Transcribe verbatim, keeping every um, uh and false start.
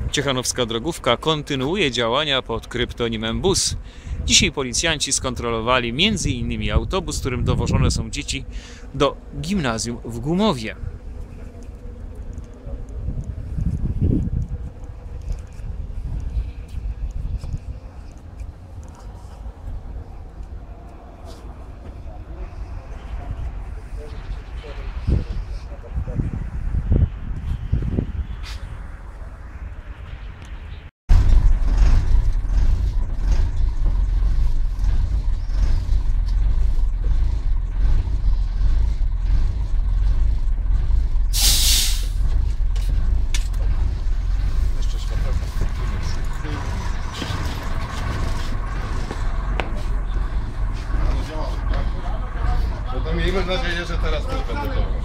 Ciechanowska Drogówka kontynuuje działania pod kryptonimem Bus. Dzisiaj policjanci skontrolowali między innymi autobus, którym dowożone są dzieci do gimnazjum w Gumowie. No to miejmy nadzieję, że teraz też będę to.